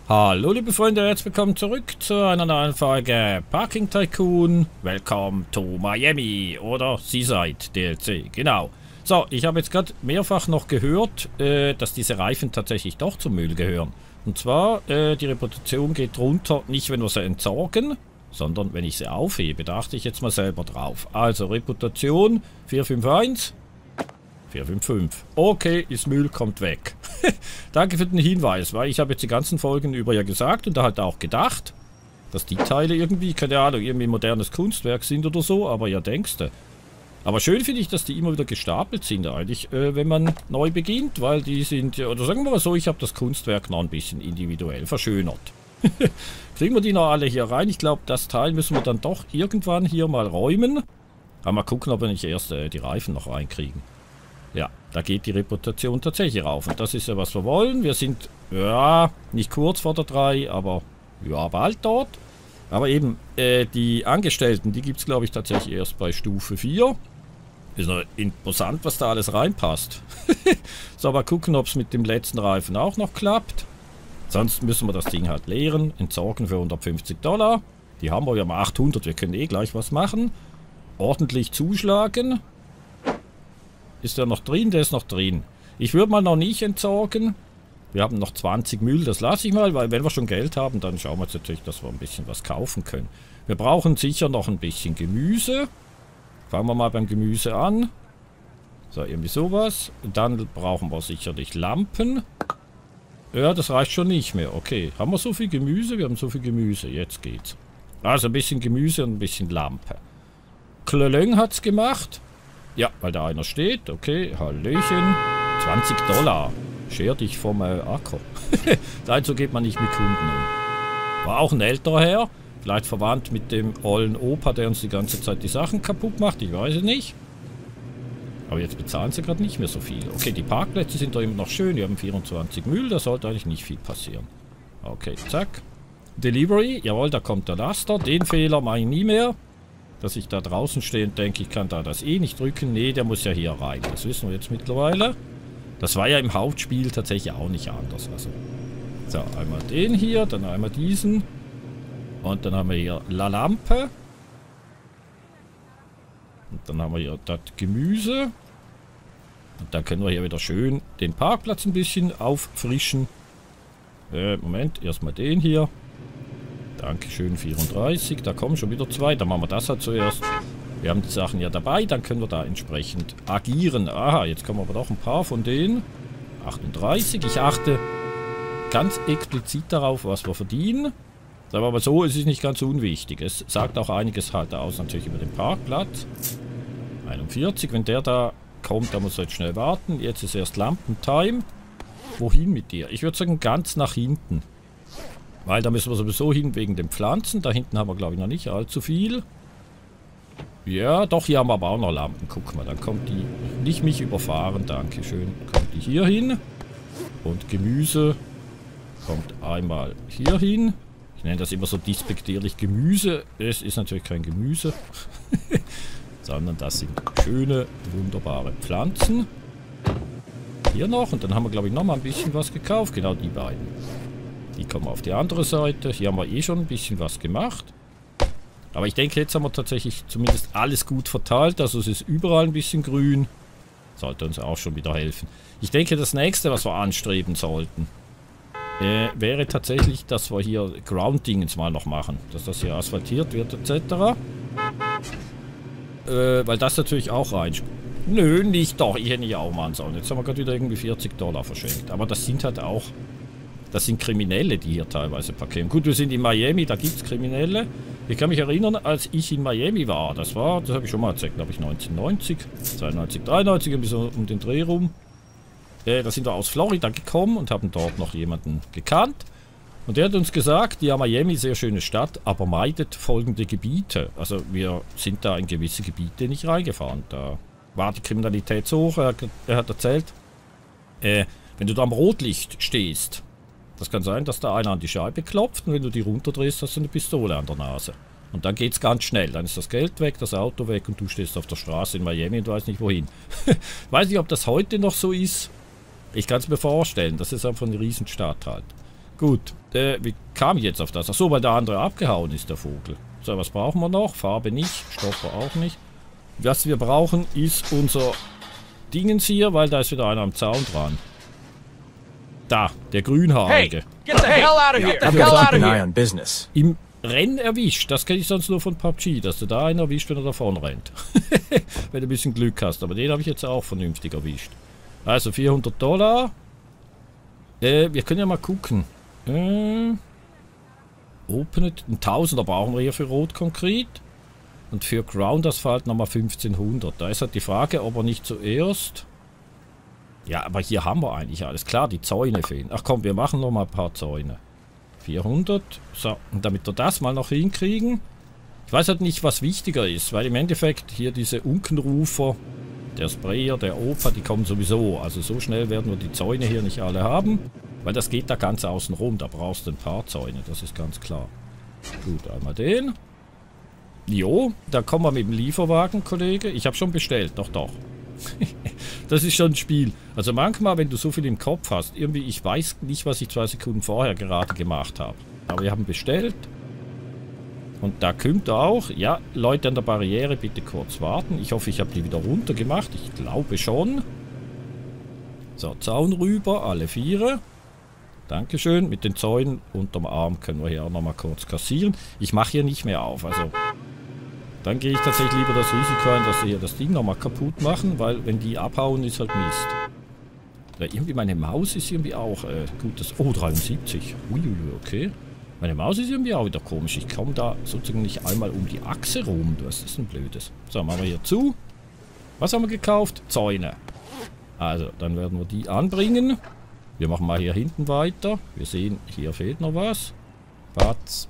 Hallo liebe Freunde, herzlich willkommen zurück zu einer neuen Folge Parking Tycoon. Welcome to Miami oder Seaside DLC, genau. So, ich habe jetzt gerade mehrfach noch gehört, dass diese Reifen tatsächlich doch zum Müll gehören. Und zwar, die Reputation geht runter, nicht wenn wir sie entsorgen, sondern wenn ich sie aufhebe. Da achte ich jetzt mal selber drauf. Also Reputation 451. 455. Okay, ist Müll, kommt weg. Danke für den Hinweis, weil ich habe jetzt die ganzen Folgen über ja gesagt und da halt auch gedacht, dass die Teile irgendwie, keine Ahnung, irgendwie modernes Kunstwerk sind oder so, aber ja, denkste. Aber schön finde ich, dass die immer wieder gestapelt sind eigentlich, wenn man neu beginnt, weil die sind, oder sagen wir mal so, ich habe das Kunstwerk noch ein bisschen individuell verschönert. Kriegen wir die noch alle hier rein? Ich glaube, das Teil müssen wir dann doch irgendwann hier mal räumen. Aber mal gucken, ob wir nicht erst die Reifen noch reinkriegen. Ja, da geht die Reputation tatsächlich rauf. Und das ist ja, was wir wollen. Wir sind, ja, nicht kurz vor der 3, aber ja, bald dort. Aber eben, die Angestellten, die gibt es, glaube ich, tatsächlich erst bei Stufe 4. Ist noch imposant, was da alles reinpasst. So, mal gucken, ob es mit dem letzten Reifen auch noch klappt. Sonst müssen wir das Ding halt leeren, entsorgen für $150. Die haben wir ja mal 800, wir können eh gleich was machen. Ordentlich zuschlagen. Ist der noch drin? Der ist noch drin. Ich würde mal noch nicht entsorgen. Wir haben noch 20 Müll, das lasse ich mal, weil wenn wir schon Geld haben, dann schauen wir jetzt natürlich, dass wir ein bisschen was kaufen können. Wir brauchen sicher noch ein bisschen Gemüse. Fangen wir mal beim Gemüse an. So, irgendwie sowas. Dann brauchen wir sicherlich Lampen. Ja, das reicht schon nicht mehr. Okay, haben wir so viel Gemüse? Wir haben so viel Gemüse. Jetzt geht's. Also ein bisschen Gemüse und ein bisschen Lampe. Klölöng hat's gemacht. Ja, weil da einer steht. Okay, Hallöchen. $20. Scher dich vom Acker. Nein, so geht man nicht mit Kunden um. War auch ein älterer Herr. Vielleicht verwandt mit dem ollen Opa, der uns die ganze Zeit die Sachen kaputt macht. Ich weiß es nicht. Aber jetzt bezahlen sie gerade nicht mehr so viel. Okay, die Parkplätze sind doch immer noch schön. Die haben 24 Müll. Da sollte eigentlich nicht viel passieren. Okay, zack. Delivery. Jawohl, da kommt der Laster. Den Fehler mache ich nie mehr. Dass ich da draußen stehe und denke, ich kann da das eh nicht drücken. Nee, der muss ja hier rein. Das wissen wir jetzt mittlerweile. Das war ja im Hauptspiel tatsächlich auch nicht anders. Also, so, einmal den hier, dann einmal diesen. Und dann haben wir hier La Lampe. Und dann haben wir hier das Gemüse. Und dann können wir hier wieder schön den Parkplatz ein bisschen auffrischen. Moment, erstmal den hier. Dankeschön, 34. Da kommen schon wieder 2. Dann machen wir das halt zuerst. Wir haben die Sachen ja dabei, dann können wir da entsprechend agieren. Aha, jetzt kommen aber doch ein paar von denen. 38. Ich achte ganz explizit darauf, was wir verdienen. Sagen wir mal so, es ist nicht ganz unwichtig. Es sagt auch einiges halt aus natürlich über den Parkplatz. 41. Wenn der da kommt, da muss er jetzt schnell warten. Jetzt ist erst Lampentime. Wohin mit dir? Ich würde sagen, ganz nach hinten. Weil da müssen wir sowieso hin wegen den Pflanzen. Da hinten haben wir, glaube ich, noch nicht allzu viel. Ja, doch, hier haben wir aber auch noch Lampen. Guck mal, dann kommt die nicht mich überfahren. Dankeschön. Kommt die hier hin. Und Gemüse kommt einmal hier hin. Ich nenne das immer so despektierlich Gemüse. Es ist natürlich kein Gemüse. Sondern das sind schöne, wunderbare Pflanzen. Hier noch. Und dann haben wir, glaube ich, noch mal ein bisschen was gekauft. Genau die beiden. Die kommen auf die andere Seite. Hier haben wir eh schon ein bisschen was gemacht. Aber ich denke, jetzt haben wir tatsächlich zumindest alles gut verteilt. Also es ist überall ein bisschen grün. Sollte uns auch schon wieder helfen. Ich denke, das nächste, was wir anstreben sollten, wäre tatsächlich, dass wir hier Ground-Dingens mal noch machen. Dass das hier asphaltiert wird etc. Weil das natürlich auch reinspielt. Nö, nicht doch. Ich hätte nicht auch machen sollen. Jetzt haben wir gerade wieder irgendwie $40 verschenkt. Aber das sind halt auch... Das sind Kriminelle, die hier teilweise parkieren. Gut, wir sind in Miami, da gibt es Kriminelle. Ich kann mich erinnern, als ich in Miami war, das habe ich schon mal erzählt, glaube ich 1990, 92, 93, ein bisschen um den Dreh rum. Da sind wir aus Florida gekommen und haben dort noch jemanden gekannt. Und der hat uns gesagt, ja, Miami, sehr schöne Stadt, aber meidet folgende Gebiete. Also wir sind da in gewisse Gebiete nicht reingefahren. Da war die Kriminalität so hoch, er hat erzählt, wenn du da am Rotlicht stehst, das kann sein, dass da einer an die Scheibe klopft und wenn du die runterdrehst, hast du eine Pistole an der Nase. Und dann geht es ganz schnell. Dann ist das Geld weg, das Auto weg und du stehst auf der Straße in Miami und weißt nicht wohin. Weiß nicht, ob das heute noch so ist. Ich kann es mir vorstellen. Das ist einfach eine Riesenstadt halt. Gut, wie kam ich jetzt auf das? Achso, weil der andere abgehauen ist, der Vogel. So, was brauchen wir noch? Farbe nicht, Stopper auch nicht. Was wir brauchen, ist unser Dingens hier, weil da ist wieder einer am Zaun dran. Da, der Grünhaarige. Hey, get the hell out of here! Get the hell out of here! Im Rennen erwischt. Das kenne ich sonst nur von PUBG, dass du da einen erwischt, wenn er davon rennt. Wenn du ein bisschen Glück hast. Aber den habe ich jetzt auch vernünftig erwischt. Also $400. Wir können ja mal gucken. Openet. 1000er brauchen wir hier für Rotkonkret. Und für Ground Asphalt nochmal 1500. Da ist halt die Frage, ob er nicht zuerst... Ja, aber hier haben wir eigentlich alles. Klar, die Zäune fehlen. Ach komm, wir machen noch mal ein paar Zäune. 400. So, und damit wir das mal noch hinkriegen. Ich weiß halt nicht, was wichtiger ist, weil im Endeffekt hier diese Unkenrufer, der Sprayer, der Opa, die kommen sowieso. Also so schnell werden wir die Zäune hier nicht alle haben, weil das geht da ganz außen rum. Da brauchst du ein paar Zäune, das ist ganz klar. Gut, einmal den. Jo, da kommen wir mit dem Lieferwagen, Kollege. Ich habe schon bestellt, doch. Das ist schon ein Spiel. Also manchmal, wenn du so viel im Kopf hast, irgendwie, ich weiß nicht, was ich 2 Sekunden vorher gerade gemacht habe. Aber wir haben bestellt. Und da kommt auch, ja, Leute an der Barriere, bitte kurz warten. Ich hoffe, ich habe die wieder runter gemacht. Ich glaube schon. So, Zaun rüber, alle 4. Dankeschön. Mit den Zäunen unterm Arm können wir hier auch nochmal kurz kassieren. Ich mache hier nicht mehr auf, also... Dann gehe ich tatsächlich lieber das Risiko ein, dass sie hier das Ding nochmal kaputt machen, weil wenn die abhauen, ist halt Mist. Ja, irgendwie meine Maus ist irgendwie auch gutes... Oh, 73. Uiuiui, okay. Meine Maus ist irgendwie auch wieder komisch. Ich komme da sozusagen nicht einmal um die Achse rum. Was ist denn Blödes? So, machen wir hier zu. Was haben wir gekauft? Zäune. Also, dann werden wir die anbringen. Wir machen mal hier hinten weiter. Wir sehen, hier fehlt noch was. Batz.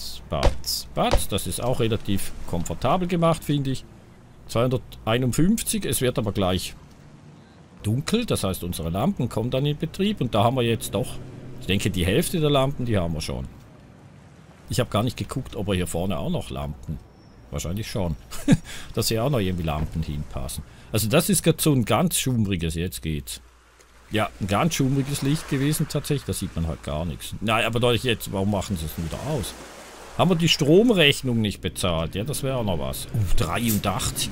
Das ist auch relativ komfortabel gemacht, finde ich. 251. Es wird aber gleich dunkel. Das heißt, unsere Lampen kommen dann in Betrieb. Und da haben wir jetzt doch, ich denke, die Hälfte der Lampen, die haben wir schon. Ich habe gar nicht geguckt, ob wir hier vorne auch noch Lampen. Wahrscheinlich schon. Dass hier auch noch irgendwie Lampen hinpassen. Also das ist gerade so ein ganz schummriges, jetzt geht's. Ja, ein ganz schummriges Licht gewesen tatsächlich. Da sieht man halt gar nichts. Nein, aber doch jetzt, warum machen sie es wieder aus? Haben wir die Stromrechnung nicht bezahlt? Ja, das wäre auch noch was. 83.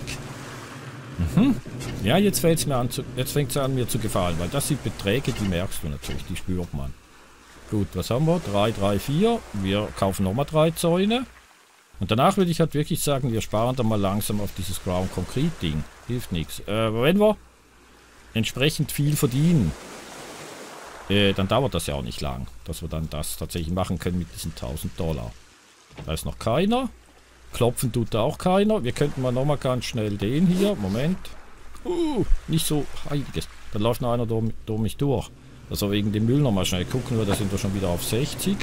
Ja, jetzt fängt es an mir zu gefallen, weil das sind Beträge, die merkst du natürlich, die spürt man. Gut, was haben wir? 3, 3, 4. Wir kaufen nochmal 3 Zäune. Und danach würde ich halt wirklich sagen, wir sparen dann mal langsam auf dieses Ground Concrete Ding. Hilft nichts. Wenn wir entsprechend viel verdienen, dann dauert das ja auch nicht lang, dass wir dann das tatsächlich machen können mit diesen $1000. Da ist noch keiner. Klopfen tut da auch keiner. Wir könnten mal nochmal ganz schnell den hier. Moment. Nicht so heiliges. Dann läuft noch einer durch mich durch. Also wegen dem Müll nochmal schnell gucken wir, da sind wir schon wieder auf 60.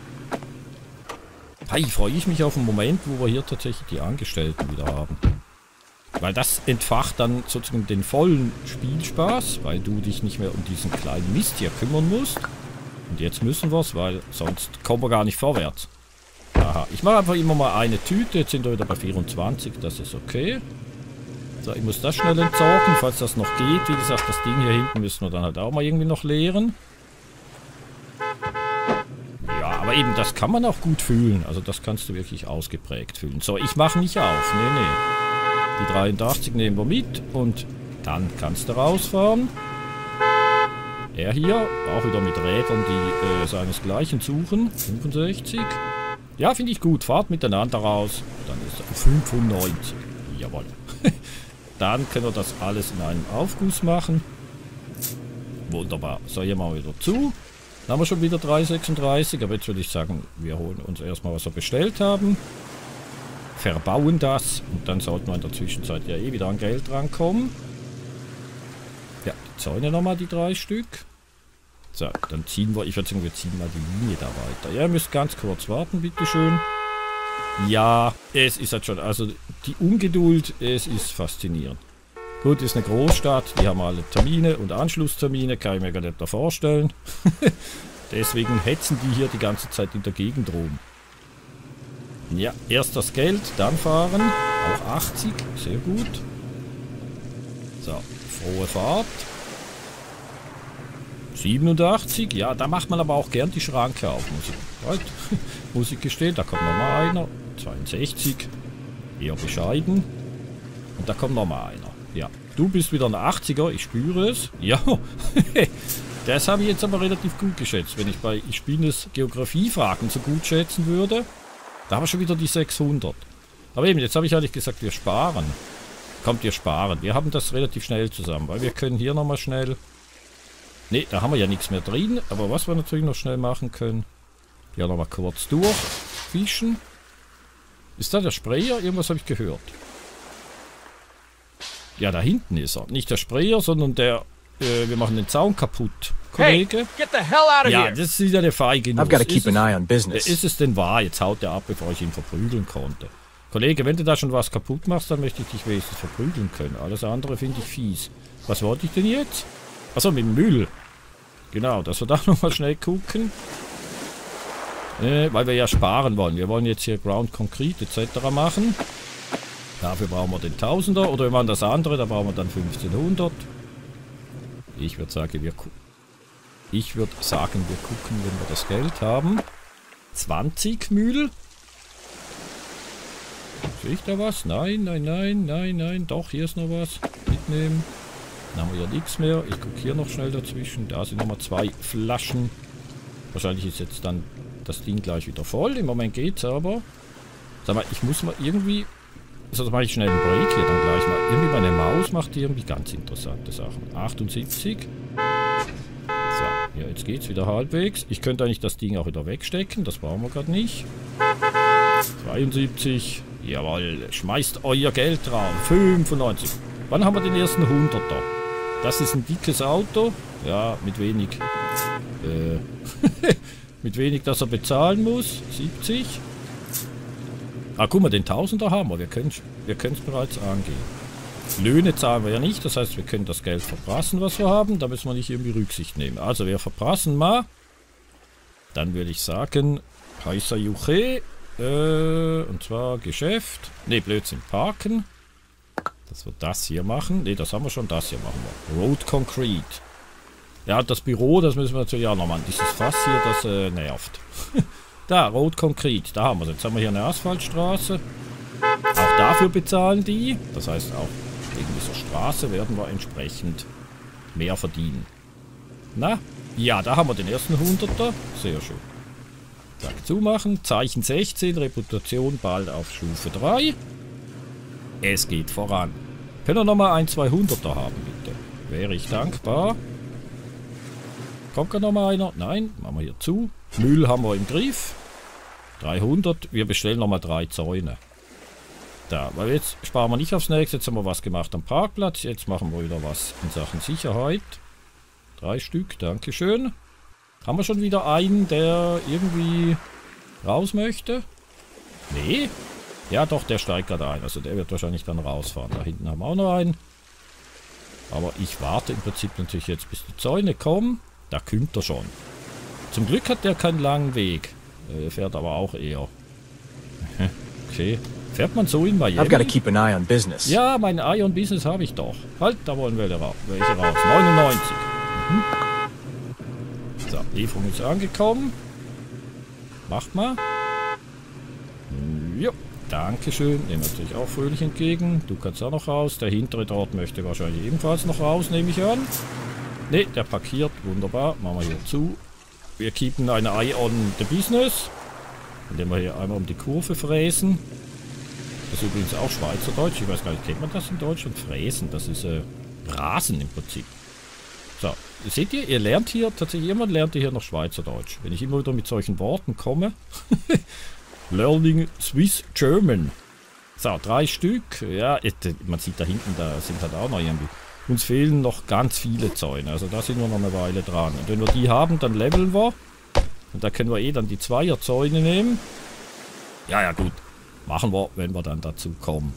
Hey, freue ich mich auf einen Moment, wo wir hier tatsächlich die Angestellten wieder haben. Weil das entfacht dann sozusagen den vollen Spielspaß, weil du dich nicht mehr um diesen kleinen Mist hier kümmern musst. Und jetzt müssen wir es, weil sonst kommen wir gar nicht vorwärts. Aha, ich mache einfach immer mal eine Tüte, jetzt sind wir wieder bei 24, das ist okay. So, ich muss das schnell entsorgen, falls das noch geht. Wie gesagt, das Ding hier hinten müssen wir dann halt auch mal irgendwie noch leeren. Ja, aber eben, das kann man auch gut fühlen. Also das kannst du wirklich ausgeprägt fühlen. So, ich mache nicht auf. Nee. Die 83 nehmen wir mit und dann kannst du rausfahren. Er hier, auch wieder mit Rädern, die seinesgleichen suchen. 65. Ja, finde ich gut. Fahrt miteinander raus. Dann ist er 95. Jawohl. Dann können wir das alles in einem Aufguss machen. Wunderbar. So, hier machen wir wieder zu. Dann haben wir schon wieder 3,36. Aber jetzt würde ich sagen, wir holen uns erstmal, was wir bestellt haben. Verbauen das. Und dann sollten wir in der Zwischenzeit ja eh wieder an Geld rankommen. Ja, die Zäune nochmal, die 3 Stück. So, dann ziehen wir, ich würde sagen, wir ziehen mal die Linie da weiter. Ja, ihr müsst ganz kurz warten, bitteschön. Ja, es ist halt schon, also die Ungeduld, es ist faszinierend. Gut, ist eine Großstadt, die haben alle Termine und Anschlusstermine, kann ich mir gar nicht da vorstellen. Deswegen hetzen die hier die ganze Zeit in der Gegend rum. Ja, erst das Geld, dann fahren. Auch 80, sehr gut. So, frohe Fahrt. 87, ja, da macht man aber auch gern die Schranke auf, muss ich gestehen. Da kommt nochmal einer. 62, eher bescheiden. Und da kommt nochmal einer. Ja, du bist wieder ein 80er, ich spüre es. Ja, das habe ich jetzt aber relativ gut geschätzt. Wenn ich bei Ich bin es Geografiefragen so gut schätzen würde, da haben wir schon wieder die 600. Aber eben, jetzt habe ich eigentlich gesagt, wir sparen. Kommt, wir sparen. Wir haben das relativ schnell zusammen, weil wir können hier nochmal schnell... Ne, da haben wir ja nichts mehr drin. Aber was wir natürlich noch schnell machen können, ja nochmal kurz durchfischen. Ist da der Sprayer? Irgendwas habe ich gehört. Ja, da hinten ist er. Nicht der Sprayer, sondern der... wir machen den Zaun kaputt, Kollege. Hey, get the hell out of here! Ja, das ist ja der feige Nuss. I've got to keep an eye on business. Ist es denn wahr? Jetzt haut er ab, bevor ich ihn verprügeln konnte. Kollege, wenn du da schon was kaputt machst, dann möchte ich dich wenigstens verprügeln können. Alles andere finde ich fies. Was wollte ich denn jetzt? Achso, mit dem Müll. Genau, dass wir da nochmal schnell gucken. Weil wir ja sparen wollen. Wir wollen jetzt hier Ground Concrete etc. machen. Dafür brauchen wir den Tausender. Oder wir machen das andere, da brauchen wir dann 1500. Ich würde sagen, wir gucken, wenn wir das Geld haben. 20 Müll. Sehe ich da was? Nein, nein, nein, nein, nein. Doch, hier ist noch was. Mitnehmen. Dann haben wir ja nichts mehr. Ich gucke hier noch schnell dazwischen. Da sind nochmal 2 Flaschen. Wahrscheinlich ist jetzt dann das Ding gleich wieder voll. Im Moment geht's aber. Sag mal, ich muss mal irgendwie... Also das mache ich schnell einen Break hier dann gleich mal. Irgendwie meine Maus macht irgendwie ganz interessante Sachen. 78. So, ja, jetzt geht's wieder halbwegs. Ich könnte eigentlich das Ding auch wieder wegstecken. Das brauchen wir gerade nicht. 72. Jawohl, schmeißt euer Geld drauf. 95. Wann haben wir den ersten 100er? Das ist ein dickes Auto. Ja, mit wenig... mit wenig, dass er bezahlen muss. 70. Ah, guck mal, den Tausender haben wir. Wir können es bereits angehen. Löhne zahlen wir ja nicht. Das heißt, wir können das Geld verprassen, was wir haben. Da müssen wir nicht irgendwie Rücksicht nehmen. Also, wir verprassen mal. Dann würde ich sagen, heißer Juche. Und zwar Geschäft. Ne, Blödsinn, parken. Dass wir das hier machen. Ne, das haben wir schon. Das hier machen wir. Road Concrete. Ja, das Büro, das müssen wir natürlich auch noch machen. Dieses Fass hier, das nervt. Da, Road Concrete. Da haben wir es. Jetzt haben wir hier eine Asphaltstraße. Auch dafür bezahlen die. Das heißt, auch wegen dieser Straße werden wir entsprechend mehr verdienen. Na? Ja, da haben wir den ersten 100er. Sehr schön. Zack, zumachen. Zeichen 16. Reputation bald auf Stufe 3. Es geht voran. Können wir nochmal ein 200er haben, bitte? Wäre ich dankbar. Kommt gar nochmal einer? Nein, machen wir hier zu. Müll haben wir im Griff. 300. Wir bestellen nochmal 3 Zäune. Da, weil jetzt sparen wir nicht aufs nächste. Jetzt haben wir was gemacht am Parkplatz. Jetzt machen wir wieder was in Sachen Sicherheit. 3 Stück, dankeschön. Haben wir schon wieder einen, der irgendwie raus möchte? Nee. Ja doch, der steigt gerade ein. Also der wird wahrscheinlich dann rausfahren. Da hinten haben wir auch noch einen. Aber ich warte im Prinzip natürlich jetzt, bis die Zäune kommen. Da kommt er schon. Zum Glück hat der keinen langen Weg. Er fährt aber auch eher. Okay. Fährt man so in Miami? I've got to keep an eye on business. Ja, mein Eye on Business habe ich doch. Halt, da wollen welche raus. 99. Mhm. So, Lieferung ist angekommen. Macht mal. Jo, dankeschön. Nehmen wir natürlich auch fröhlich entgegen. Du kannst auch noch raus. Der hintere dort möchte wahrscheinlich ebenfalls noch raus, nehme ich an. Ne, der parkiert. Wunderbar. Machen wir hier zu. Wir keepen ein Eye on the Business. Indem wir hier einmal um die Kurve fräsen. Das ist übrigens auch Schweizerdeutsch. Ich weiß gar nicht, kennt man das in Deutschland? Fräsen, das ist Rasen im Prinzip. So, seht ihr, ihr lernt hier, tatsächlich jemand lernt hier noch Schweizerdeutsch. Wenn ich immer wieder mit solchen Worten komme. Learning Swiss German. So, 3 Stück. Ja, man sieht da hinten, da sind halt auch noch irgendwie. Uns fehlen noch ganz viele Zäune. Also da sind wir noch eine Weile dran. Und wenn wir die haben, dann leveln wir. Und da können wir dann die 2er Zäune nehmen. Ja, ja, gut. Machen wir, wenn wir dann dazu kommen.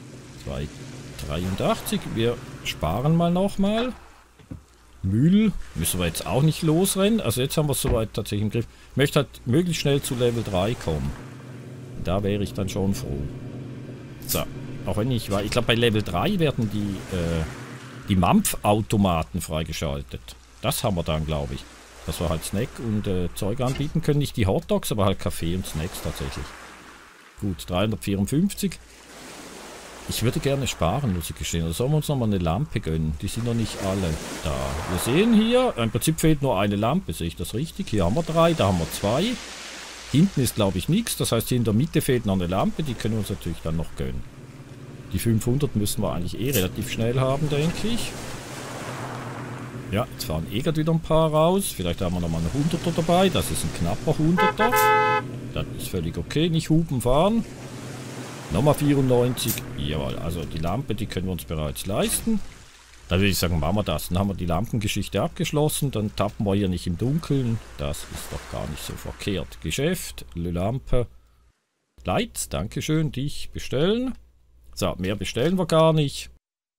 283. Wir sparen mal nochmal. Müll müssen wir jetzt auch nicht losrennen. Also jetzt haben wir es soweit tatsächlich im Griff. Ich möchte halt möglichst schnell zu Level 3 kommen. Da wäre ich dann schon froh. So. Auch wenn ich glaube bei Level 3 werden die Mampfautomaten freigeschaltet. Das haben wir dann, glaube ich. Dass wir halt Snack und Zeug anbieten können. Nicht die Hotdogs, aber halt Kaffee und Snacks tatsächlich. Gut, 354. Ich würde gerne sparen, muss ich gestehen. Oder sollen wir uns nochmal eine Lampe gönnen? Die sind noch nicht alle da. Wir sehen hier, im Prinzip fehlt nur eine Lampe. Sehe ich das richtig? Hier haben wir 3, da haben wir 2. Hinten ist, glaube ich, nichts. Das heißt, hier in der Mitte fehlt noch eine Lampe. Die können wir uns natürlich dann noch gönnen. Die 500 müssen wir eigentlich relativ schnell haben, denke ich. Ja, jetzt fahren gerade wieder ein paar raus. Vielleicht haben wir nochmal einen 100er dabei. Das ist ein knapper 100er. Das ist völlig okay. Nicht hupen fahren. Nochmal 94. Jawohl, also die Lampe, die können wir uns bereits leisten. Dann würde ich sagen, machen wir das. Dann haben wir die Lampengeschichte abgeschlossen. Dann tappen wir hier nicht im Dunkeln. Das ist doch gar nicht so verkehrt. Geschäft, Lampe. Lights, dankeschön, dich bestellen. So, mehr bestellen wir gar nicht.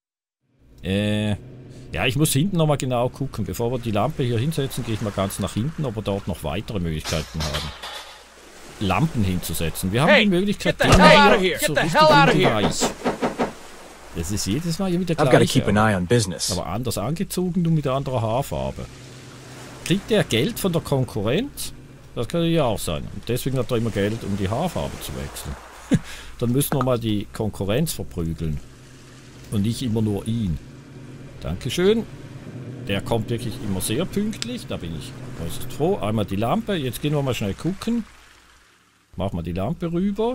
Ja, ich muss hinten nochmal genau gucken. Bevor wir die Lampe hier hinsetzen, gehe ich mal ganz nach hinten, ob wir dort noch weitere Möglichkeiten haben. Lampen hinzusetzen. Wir haben die Möglichkeit, Get the hell out of here! Get the hell out of here! Das ist jedes Mal wieder I've got to gleich. keep an eye on business. Aber anders angezogen und mit anderer Haarfarbe. Kriegt der Geld von der Konkurrenz? Das könnte ja auch sein. Und deswegen hat er immer Geld, um die Haarfarbe zu wechseln. Dann müssen wir mal die Konkurrenz verprügeln. Und nicht immer nur ihn. Dankeschön. Der kommt wirklich immer sehr pünktlich. Da bin ich äußerst froh. Einmal die Lampe. Jetzt gehen wir mal schnell gucken. Machen wir die Lampe rüber.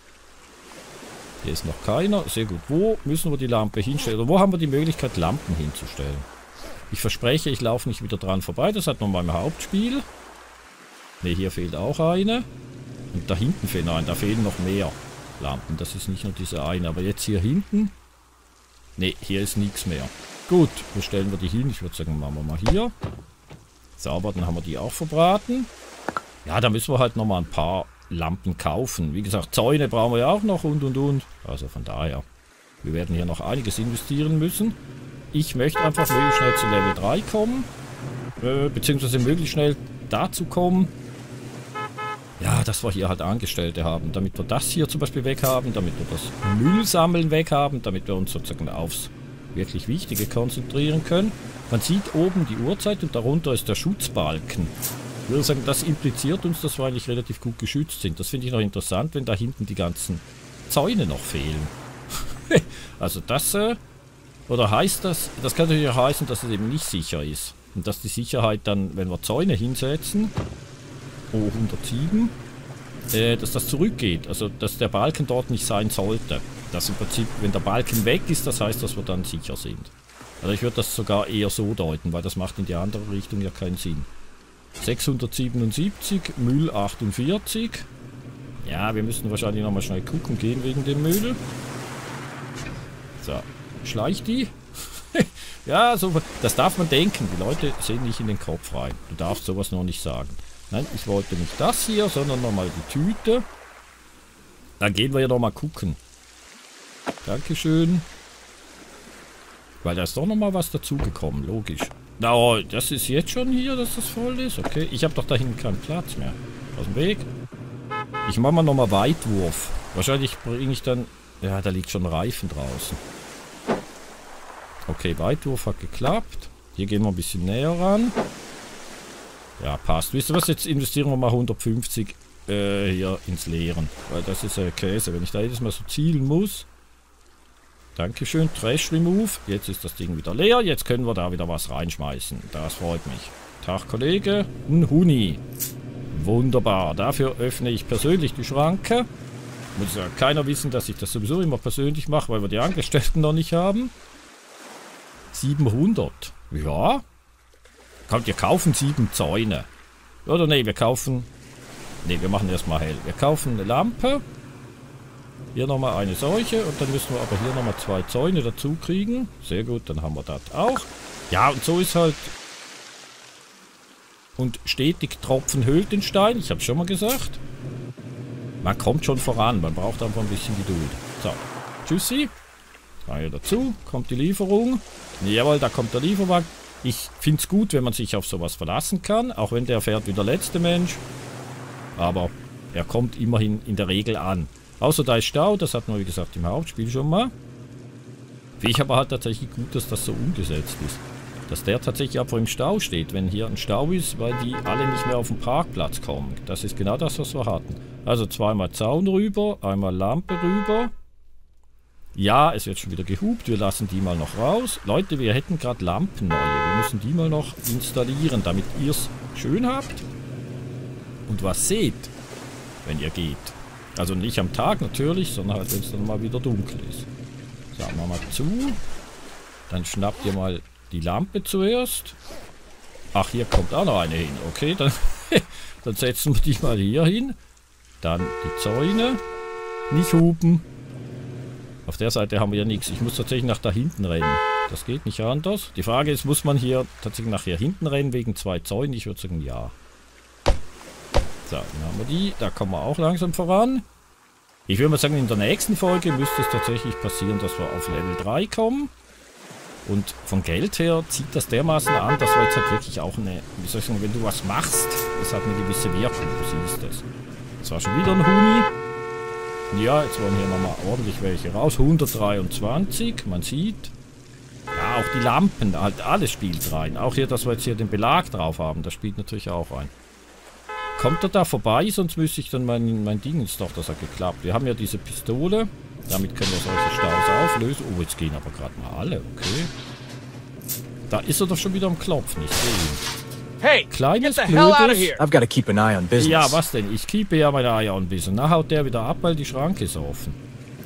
Hier ist noch keiner. Sehr gut. Wo müssen wir die Lampe hinstellen? Oder wo haben wir die Möglichkeit, Lampen hinzustellen? Ich verspreche, ich laufe nicht wieder dran vorbei. Das hat man beim Hauptspiel. Ne, hier fehlt auch eine. Und da hinten fehlen eine. Da fehlen noch mehr Lampen. Das ist nicht nur diese eine. Aber jetzt hier hinten. Ne, hier ist nichts mehr. Gut, wo stellen wir die hin? Ich würde sagen, machen wir mal hier. Sauber, dann haben wir die auch verbraten. Ja, da müssen wir halt nochmal ein paar Lampen kaufen. Wie gesagt, Zäune brauchen wir ja auch noch und. Also von daher, wir werden hier noch einiges investieren müssen. Ich möchte einfach möglichst schnell zu Level 3 kommen. Beziehungsweise möglichst schnell dazu kommen. Ja, dass wir hier halt Angestellte haben. Damit wir das hier zum Beispiel weg haben. Damit wir das Müllsammeln weg haben. Damit wir uns sozusagen aufs wirklich Wichtige konzentrieren können. Man sieht oben die Uhrzeit und darunter ist der Schutzbalken. Ich würde sagen, das impliziert uns, dass wir eigentlich relativ gut geschützt sind. Das finde ich noch interessant, wenn da hinten die ganzen Zäune noch fehlen. Also das, oder heißt das, das kann natürlich auch heißen, dass es eben nicht sicher ist. Und dass die Sicherheit dann, wenn wir Zäune hinsetzen, oh 107, dass das zurückgeht. Also dass der Balken dort nicht sein sollte. Dass im Prinzip, wenn der Balken weg ist, das heißt, dass wir dann sicher sind. Also ich würde das sogar eher so deuten, weil das macht in die andere Richtung ja keinen Sinn. 677, Müll 48. Ja, wir müssen wahrscheinlich nochmal schnell gucken gehen wegen dem Müll. So, schleicht die. Ja, so, das darf man denken. Die Leute sehen nicht in den Kopf rein. Du darfst sowas noch nicht sagen. Nein, ich wollte nicht das hier, sondern nochmal die Tüte. Dann gehen wir ja nochmal gucken. Dankeschön. Weil da ist doch nochmal was dazugekommen, logisch. Oh, das ist jetzt schon hier, dass das voll ist. Okay, ich habe doch da hinten keinen Platz mehr. Aus dem Weg. Ich mache mal nochmal Weitwurf. Wahrscheinlich bringe ich dann... Ja, da liegt schon Reifen draußen. Okay, Weitwurf hat geklappt. Hier gehen wir ein bisschen näher ran. Ja, passt. Wisst ihr was? Jetzt investieren wir mal 150 hier ins Leeren. Weil das ist Käse. Wenn ich da jedes Mal so zielen muss... Dankeschön, Trash Remove. Jetzt ist das Ding wieder leer. Jetzt können wir da wieder was reinschmeißen. Das freut mich. Tag, Kollege. Ein Huni. Wunderbar. Dafür öffne ich persönlich die Schranke. Muss ja keiner wissen, dass ich das sowieso immer persönlich mache, weil wir die Angestellten noch nicht haben. 700. Ja. Kommt, wir kaufen 7 Zäune. Oder nee, wir kaufen... Nee, wir machen erstmal hell. Wir kaufen eine Lampe. Hier nochmal eine solche und dann müssen wir aber hier nochmal 2 Zäune dazu kriegen. Sehr gut, dann haben wir das auch. Ja, und so ist halt... Und stetig Tropfen höhlt den Stein, ich habe es schon mal gesagt. Man kommt schon voran, man braucht einfach ein bisschen Geduld. So, tschüssi. Hier dazu, kommt die Lieferung. Jawohl, da kommt der Lieferwagen. Ich finde es gut, wenn man sich auf sowas verlassen kann, auch wenn der fährt wie der letzte Mensch. Aber er kommt immerhin in der Regel an. Außer da ist Stau, das hatten wir wie gesagt im Hauptspiel schon mal. Finde ich aber halt tatsächlich gut, dass das so umgesetzt ist. dass der tatsächlich einfach im Stau steht, wenn hier ein Stau ist, weil die alle nicht mehr auf den Parkplatz kommen. Das ist genau das, was wir hatten. Also zweimal Zaun rüber, einmal Lampe rüber. Ja, es wird schon wieder gehupt, wir lassen die mal noch raus. Leute, wir hätten gerade Lampen neue, wir müssen die mal noch installieren, damit ihr es schön habt und was seht, wenn ihr geht. Also nicht am Tag natürlich, sondern halt, wenn es dann mal wieder dunkel ist. Sagen wir mal zu. Dann schnappt ihr mal die Lampe zuerst. Ach, hier kommt auch noch eine hin. Okay, dann, dann setzen wir die mal hier hin. Dann die Zäune. Nicht hupen. Auf der Seite haben wir ja nichts. Ich muss tatsächlich nach da hinten rennen. Das geht nicht anders. Die Frage ist, muss man hier tatsächlich nach hier hinten rennen wegen 2 Zäunen? Ich würde sagen, ja. So, dann haben wir die. Da kommen wir auch langsam voran. Ich würde mal sagen, in der nächsten Folge müsste es tatsächlich passieren, dass wir auf Level 3 kommen. Und von Geld her zieht das dermaßen an, dass wir jetzt halt wirklich auch eine, wie soll ich sagen, wenn du was machst, das hat eine gewisse Wirkung, du siehst das. Das war schon wieder ein Huni. Ja, jetzt wollen hier nochmal ordentlich welche raus. 123, man sieht. Ja, auch die Lampen, halt alles spielt rein. Auch hier, dass wir jetzt hier den Belag drauf haben, das spielt natürlich auch rein. Kommt er da vorbei, sonst müsste ich dann mein Ding ist doch, das hat geklappt. Wir haben ja diese Pistole. Damit können wir solche Staus auflösen. Oh, jetzt gehen aber gerade mal alle, okay. Da ist er doch schon wieder am Klopfen, ich sehe ihn. Hey, kleines get the hell out of blödes... here. I've got to keep an eye on business. Ja, was denn? Ich keepe ja meine Eier ein bisschen. Na, haut der wieder ab, weil die Schranke ist offen.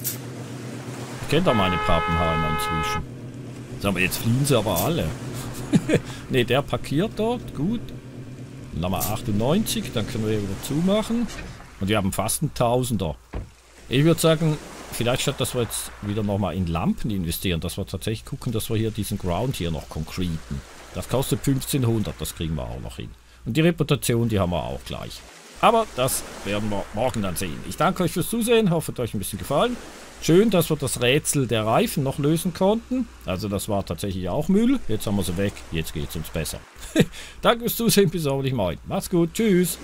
Ich kenne doch meine Pappenheimer inzwischen. Sag mal, jetzt fliehen sie aber alle. Ne, der parkiert dort, gut. Dann haben wir 98, dann können wir hier wieder zumachen. Und wir haben fast einen Tausender. Ich würde sagen, vielleicht statt, dass wir jetzt wieder nochmal in Lampen investieren, dass wir tatsächlich gucken, dass wir hier diesen Ground hier noch concreten. Das kostet 1500, das kriegen wir auch noch hin. Und die Reputation, die haben wir auch gleich. Aber das werden wir morgen dann sehen. Ich danke euch fürs Zusehen, hoffe, es hat euch ein bisschen gefallen. Schön, dass wir das Rätsel der Reifen noch lösen konnten. Also das war tatsächlich auch Müll. Jetzt haben wir sie weg, jetzt geht es uns besser. Danke fürs Zusehen, bis hoffentlich morgen. Macht's gut, tschüss.